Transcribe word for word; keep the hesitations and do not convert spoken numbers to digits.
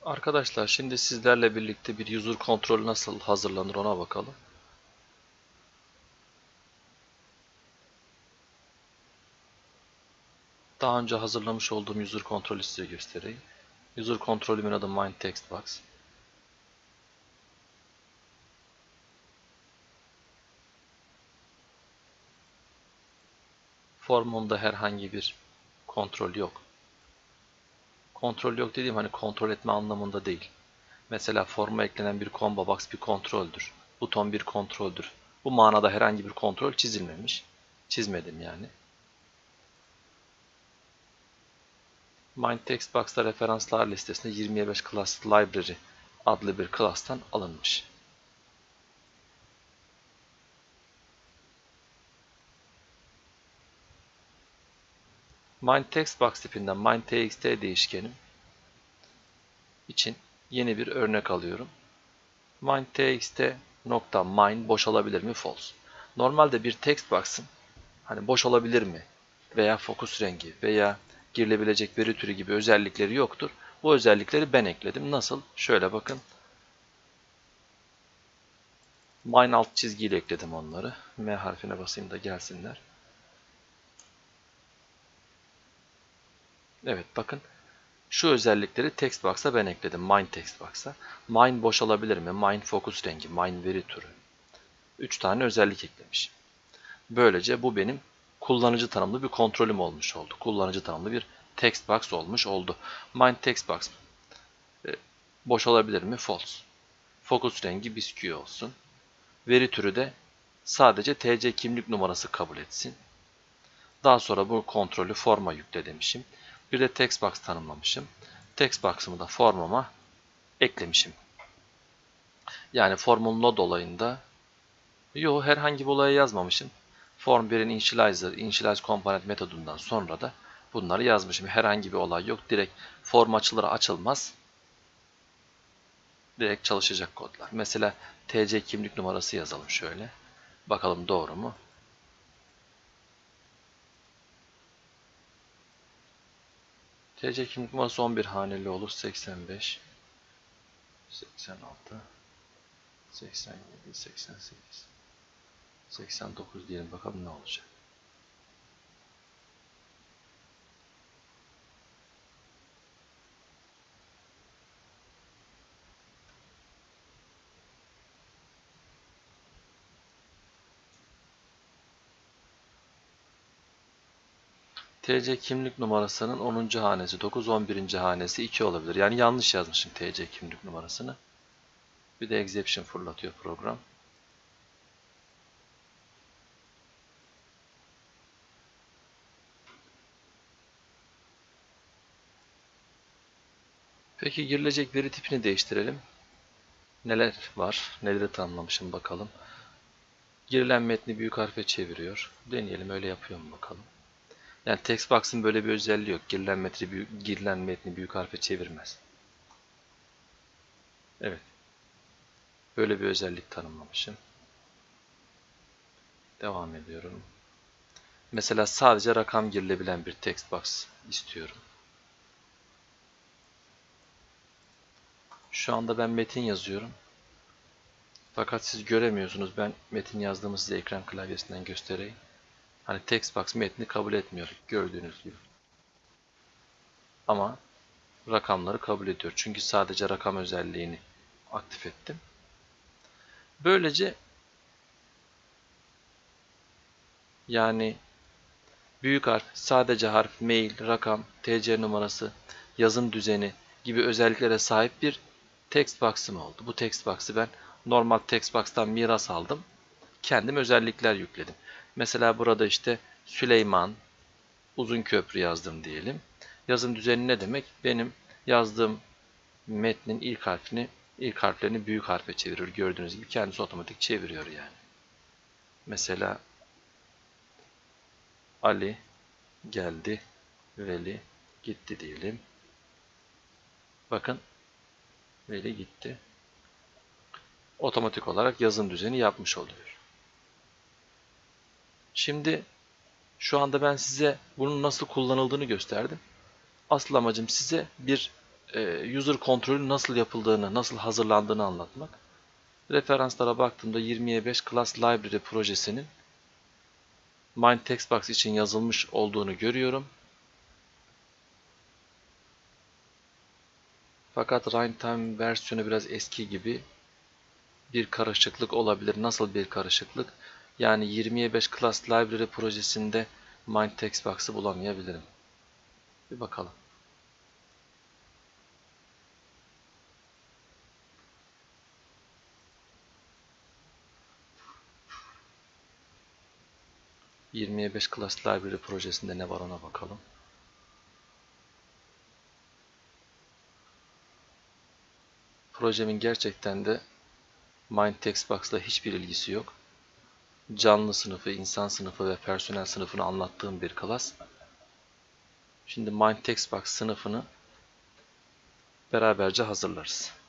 Arkadaşlar şimdi sizlerle birlikte bir user kontrol nasıl hazırlanır ona bakalım. Daha önce hazırlamış olduğum user kontrolü size göstereyim. User kontrolümün adı MindTextBox. Formunda herhangi bir kontrol yok. Kontrol yok dediğim hani kontrol etme anlamında değil. Mesela forma eklenen bir combo box bir kontroldür. Buton bir kontroldür. Bu manada herhangi bir kontrol çizilmemiş. Çizmedim yani. MindTextBox'ta referanslar listesinde yirmiye beş Class Library adlı bir class'tan alınmış. MindTextBox tipinden MindTxt değişkenim için yeni bir örnek alıyorum. MindTxt nokta mind boş olabilir mi? False. Normalde bir textbox'ın hani boş olabilir mi? Veya fokus rengi veya girilebilecek veri türü gibi özellikleri yoktur. Bu özellikleri ben ekledim. Nasıl? Şöyle bakın. Mind alt çizgiyle ekledim onları. M harfine basayım da gelsinler. Evet bakın. Şu özellikleri textbox'a ben ekledim. Mind textbox'a. Mind boş olabilir mi? Mind focus rengi, mind veri türü. üç tane özellik eklemiş. Böylece bu benim kullanıcı tanımlı bir kontrolüm olmuş oldu. Kullanıcı tanımlı bir textbox olmuş oldu. Mind textbox e, boş olabilir mi? False. Focus rengi bisküvi olsun. Veri türü de sadece T C kimlik numarası kabul etsin. Daha sonra bu kontrolü forma yükle demişim. Bir de textbox tanımlamışım. Textbox'ımı da formama eklemişim. Yani formun load olayında yo herhangi bir olaya yazmamışım. Form birin initializer, initialize component metodundan sonra da bunları yazmışım. Herhangi bir olay yok. Direkt form açılır açılmaz direkt çalışacak kodlar. Mesela T C kimlik numarası yazalım şöyle. Bakalım doğru mu? T C kimlik numarası on bir haneli olur. seksen beş, seksen altı, seksen yedi, seksen sekiz, seksen dokuz diyelim bakalım ne olacak. T C kimlik numarasının onuncu hanesi dokuz, on birinci hanesi iki olabilir. Yani yanlış yazmışım T C kimlik numarasını. Bir de exception fırlatıyor program. Peki girilecek veri tipini değiştirelim. Neler var? Neleri tanımlamışım bakalım. Girilen metni büyük harfe çeviriyor. Deneyelim öyle yapıyor mu bakalım. Yani textbox'ın böyle bir özelliği yok. Girilen metni büyük, girilen metni büyük harfe çevirmez. Evet. Böyle bir özellik tanımlamışım. Devam ediyorum. Mesela sadece rakam girilebilen bir textbox istiyorum. Şu anda ben metin yazıyorum. Fakat siz göremiyorsunuz. Ben metin yazdığımı size ekran klavyesinden göstereyim. Hani textbox metni kabul etmiyor gördüğünüz gibi. Ama rakamları kabul ediyor. Çünkü sadece rakam özelliğini aktif ettim. Böylece yani büyük harf, sadece harf, mail, rakam, T C numarası, yazım düzeni gibi özelliklere sahip bir text box'ım oldu. Bu text box'ı ben normal text box'tan miras aldım. Kendim özellikler yükledim. Mesela burada işte Süleyman, uzun köprü yazdım diyelim. Yazım düzeni ne demek? Benim yazdığım metnin ilk harfini, ilk harflerini büyük harfe çeviriyor. Gördüğünüz gibi kendisi otomatik çeviriyor yani. Mesela Ali geldi, Veli gitti diyelim. Bakın Veli gitti. Otomatik olarak yazım düzeni yapmış oluyor. Şimdi şu anda ben size bunun nasıl kullanıldığını gösterdim. Asıl amacım size bir e, user kontrolü nasıl yapıldığını, nasıl hazırlandığını anlatmak. Referanslara baktığımda yirmiye beş Class Library projesinin Mind Textbox için yazılmış olduğunu görüyorum. Fakat Runtime versiyonu biraz eski gibi bir karışıklık olabilir. Nasıl bir karışıklık? Yani yirmiye beş Class Library projesinde Mind Textbox'ı bulamayabilirim. Bir bakalım. yirmiye beş Class Library projesinde ne var ona bakalım. Projemin gerçekten de Mind Textbox'la hiçbir ilgisi yok. Canlı sınıfı, insan sınıfı ve personel sınıfını anlattığım bir class. Şimdi Mind Textbox sınıfını beraberce hazırlarız.